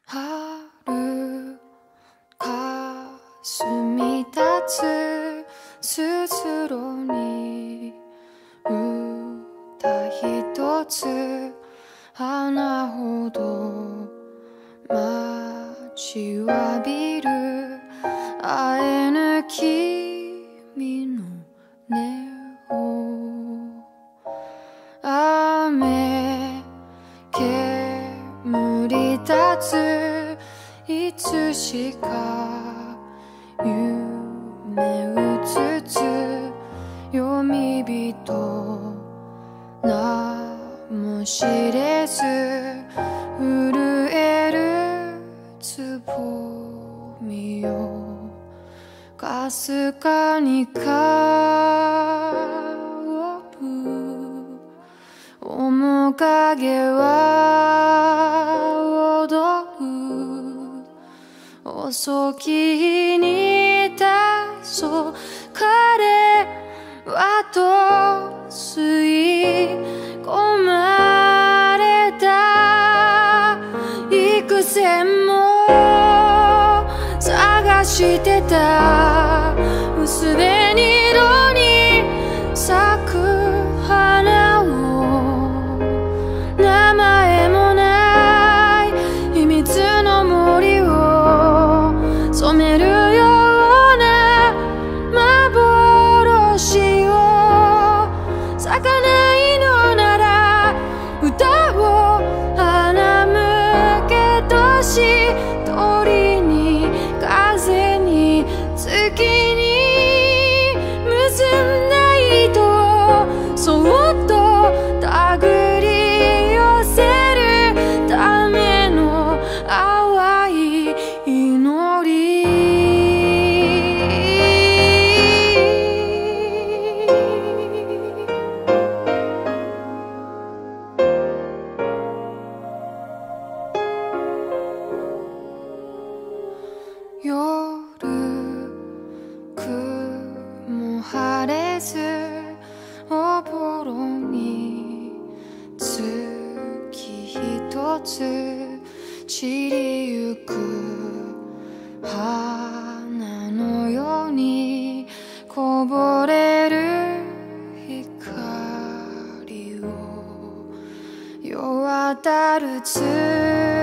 春霞立つすずろに歌一つ花ほど待ちわびる会えぬ君の音を雨煙立ついつしか夢うつつ読み人名も知れず震えるつぼみよかすかに香る面影は踊る遅きに黄昏はと吸い込まれた幾千も探してた薄紅色に咲く花を名前もない秘密の森を染めるような幻を咲かないのなら歌を花向けとし鳥に風に月に結んだ糸をそっと手繰り寄せるための淡い祈り夜雲晴れずおぼろに月一つ散りゆく花のようにこぼれる光を世渡る月